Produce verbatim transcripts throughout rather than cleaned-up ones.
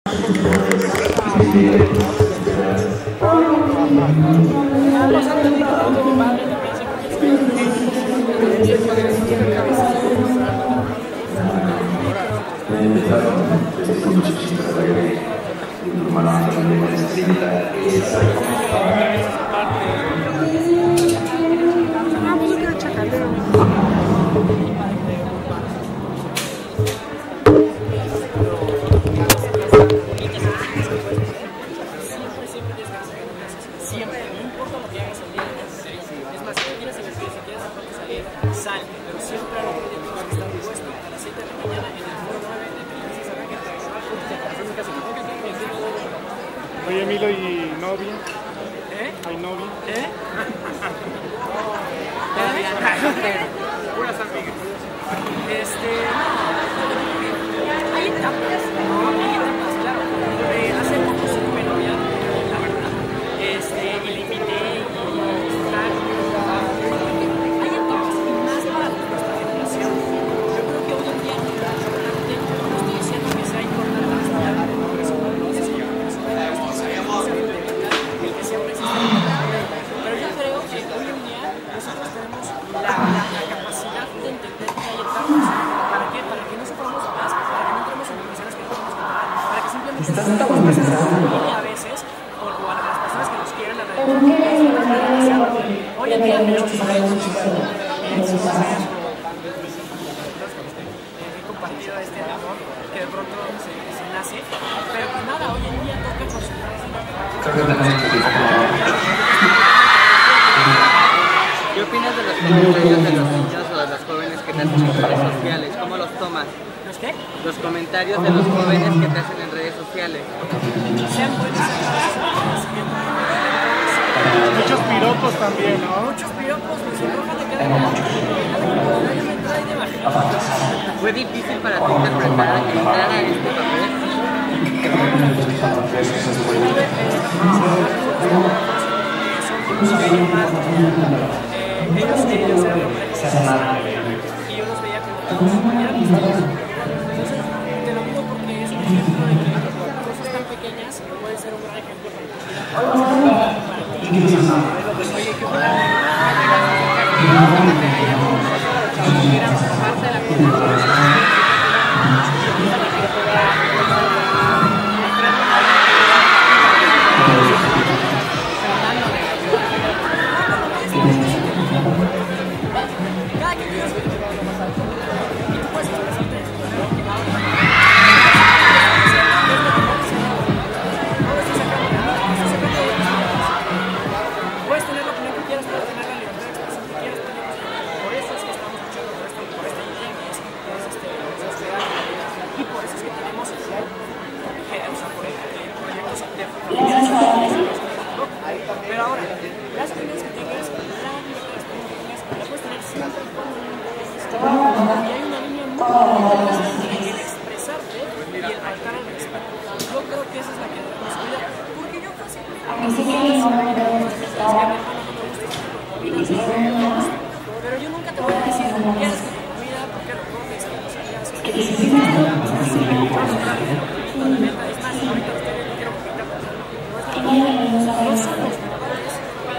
Oye, Emilio, ¿y novia? ¿Eh? ¿Hay novia? ¿Eh? Pura San Miguel. Este... Hay etapas, ¿no? Hay etapas, claro. Eh, hace poco sí tuve novia, la verdad. Este, y le invité y tal. Hay etapas y más para nuestra generación. Yo creo que hoy en día no estoy diciendo que sea importante estudiar el progreso, no lo sé, señor. El que siempre existe. Pero yo creo que hoy en día nosotros tenemos la, la, la capacidad de entender que hay etapas. ¿Para qué? Para que no suframos más, para que no entremos en condiciones que no podemos controlar, para que simplemente estamos pasando a veces, o, o a las personas que nos quieren alrededor. Hoy en día tenemos he compartido este amor que de pronto se, se nace, pero pues nada, hoy en día toca concentrarse en la ¿Qué opinas de los comentarios de los niños o de los jóvenes que te hacen en redes sociales? ¿Cómo los tomas? ¿Los qué? Los comentarios de los jóvenes que te hacen en redes sociales. Sean buenos, Muchos piropos también, ¿no? muchos piropos, me sonrojan de cada uno. Nadie me trae de bajada. ¿Fue difícil para ti interpretar, entrar a este papel? Eh, ellos, ellos eran y yo los veía como eran mis tíos. Entonces, te lo digo porque es un ejemplo de que cosas tan pequeñas pueden ser un gran ejemplo para tu vida. Oye, ¿qué opinas de era parte de la comunidad? Puedes tener la opinión que quieras, puedes tener la libertad de expresión que quieras. Por eso es que estamos luchando por esta, por esta idea que es, que es este, sociedad. Y por eso es que tenemos o sea, por proyectos de pero ahora, las opiniones que tengas, la libertad de expresión que tengas, la puedes tener siempre y cuando no te y hay una línea muy importante entre el expresarte y el faltar al respeto. Yo creo que esa es la que debemos cuidar. Porque yo fácilmente pero yo nunca te voy a decir qué haces con tu vida, por qué lo comes, qué no sabías. Es que es más, ahorita ustedes no quiero publicar, no somos mejores.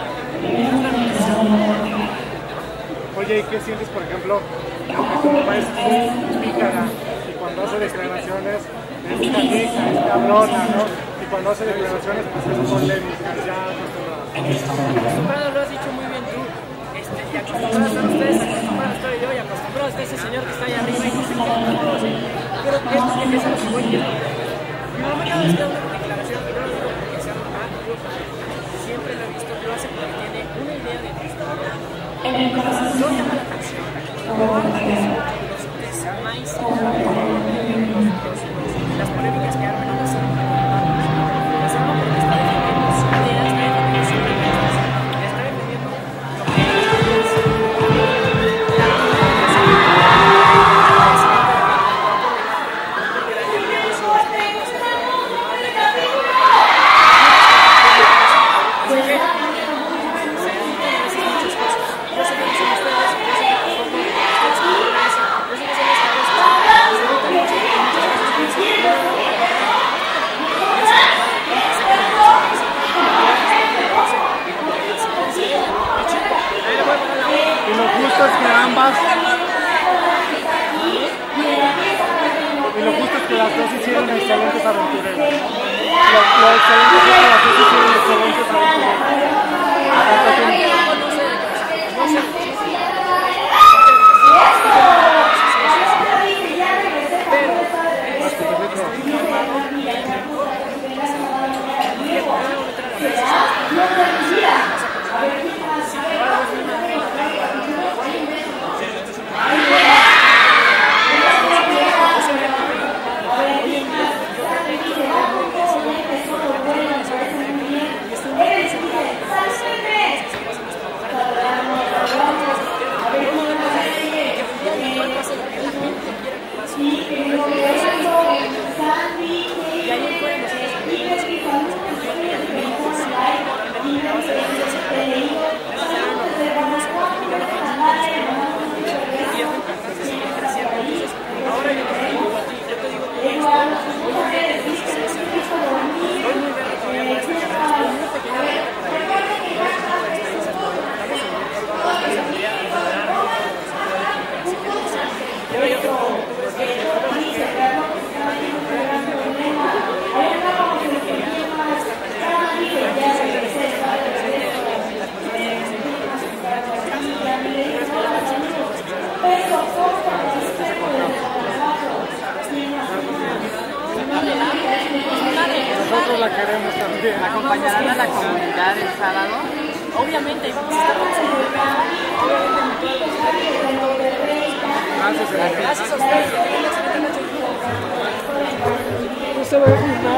Oye, ¿y qué sientes, por ejemplo, que tu papá es muy pícara y cuando hace declaraciones es canija, es cabrona, ¿no? Y cuando hace declaraciones pues es polémica, ya acostumbrado. Acostumbrado, lo has dicho muy bien tú. Este, y acostumbrado están ustedes, acostumbrado estoy yo y acostumbrado está ese señor que está ahí arriba y no sé qué. Pero es porque es a lo que voy y es lo que mi mamá cada vez que da una declaración, y no lo digo porque sea normal, siempre lo he visto que lo hace porque tiene una idea de nuestra vida. No llama la atención. Los desmais, las polémicas que arman, no las arman. Las arman porque está defendiendo sus ideas, está defendiendo sus ideas, está defendiendo lo que ellos la excelentes aventureros. Los, los excelentes fotógrafos sí son excelentes aventureros. No sé, no sé. Pero, este, estoy calmado y y puedo meter a la mesa. Si te va a dar una manera, nosotros la queremos también. ¿Acompañarán a la comunidad el sábado? obviamente vamos a estar Gracias, gracias a ustedes.